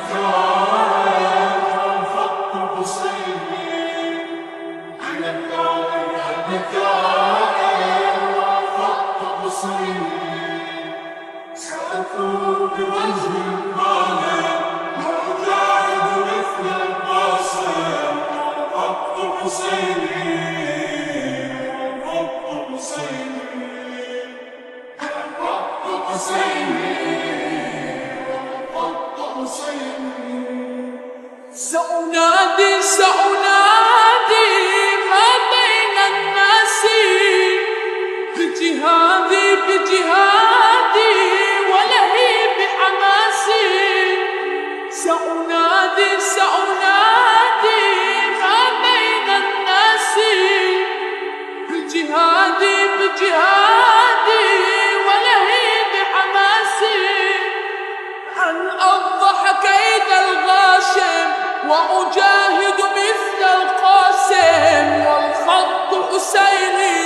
سأنادي سأنادي ما بين الناس بجهادي بجهادي ولهيب حماسي. سأنادي سأنادي ما بين الناس بجهادي بجهادي ولهيب حماسي. أن أضحك كيد الغاشم وأجاهد مثل القاسم. والخط حسيني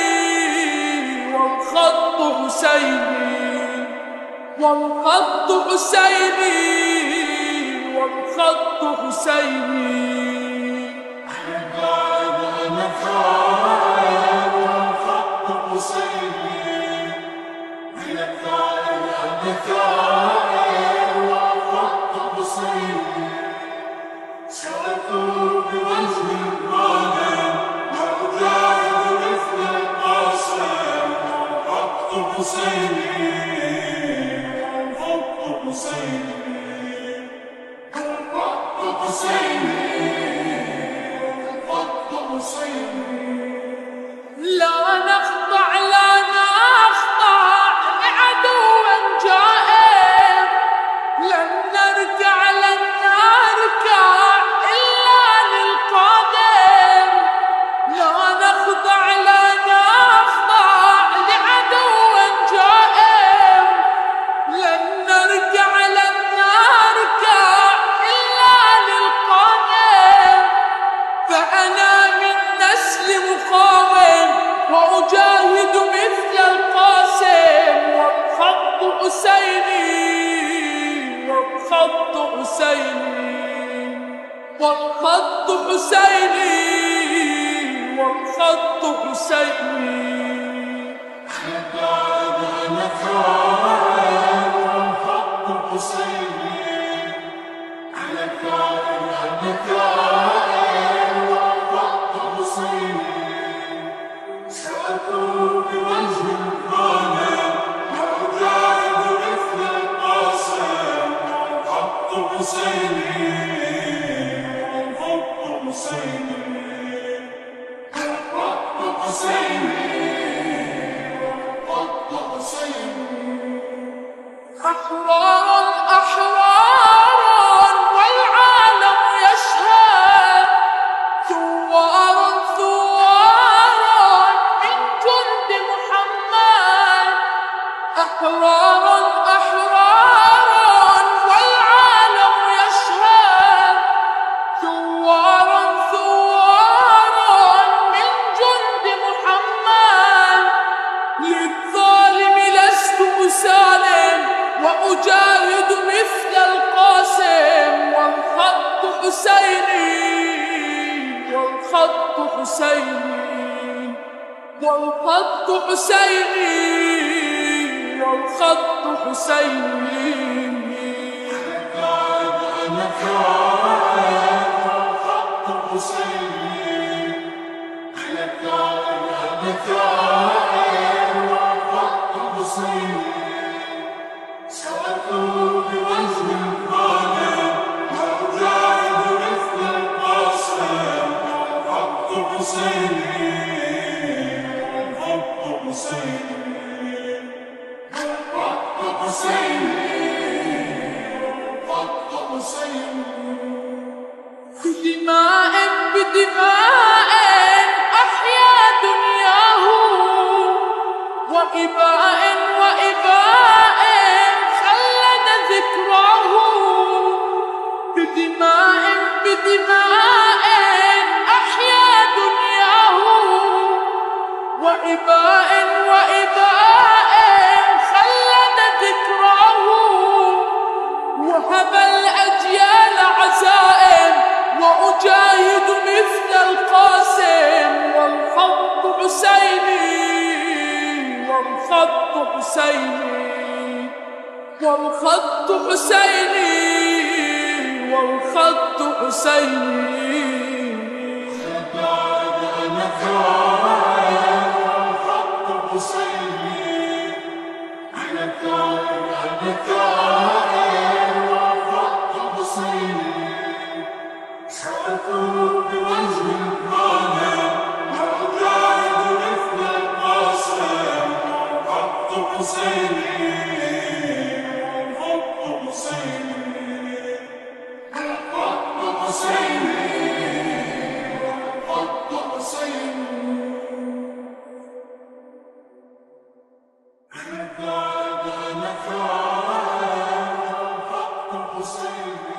والخط حسيني والخط حسيني والخط حسيني. أنا قاعد أنا قاعد والخط حسيني. أنا قاعد أنا قاعد والخط حسيني. سأكون بوجه الظالم وأجاهد مثل القاسم. والخط حسيني والخط حسيني والخط حسيني والخط حسيني. لا نخضع لا نخضع لعدو جائر. لن نركع لن نركع إلا للقادم. لا نخضع لا نخضع لعدو جائر. لن نركع لن نركع إلا للقادم. فأنا من نسل مقاوم وأجاهد مثل القاسم. والخط حسيني والخط حسيني والخط حسيني والخط حسيني. أنا قاعد أنا قاعد والخط حسيني. أنا قاعد أنا قاعد والخط حسيني. سأكون بوجه الظالم وأجاهد مثل القاسم. والخط حسيني والخط حسيني والخط حسيني والخط حسيني. أحرار أحرار والعالم يشهد. ثوار ثوار من جند محمد. أحرار أحرار والعالم يشهد. ثوار ثوار من جند محمد. للظالم لست أسالم وأجاهد مثل القاسم. والخط حسيني والخط حسيني والخط حسيني والخط حسيني. أنا قاعد أنا قاعد والخط حسيني. أنا قاعد أنا قاعد والخط حسيني. سأكون بوجه الظالم وأجاهد مثل القاسم. والخط حسيني والخط حسيني والخط حسيني والخط حسيني. بدماء بدماء أحيا دنياه. وإباء وإباء خلد ذكراه. بدماء بدماء أحيا دنياه. وإباء وإباء خلد ذكراه. وهب الأجيال حسيني والخط حسيني والخط حسيني والخط حسيني أنا ثائر والخط حسيني أنا ثائر والخط حسيني سأكون بوجه الظالم أو جاهد مثل القاسم والخط حسيني والخط حسيني والخط حسيني والخط حسيني أنا ثائر والخط حسيني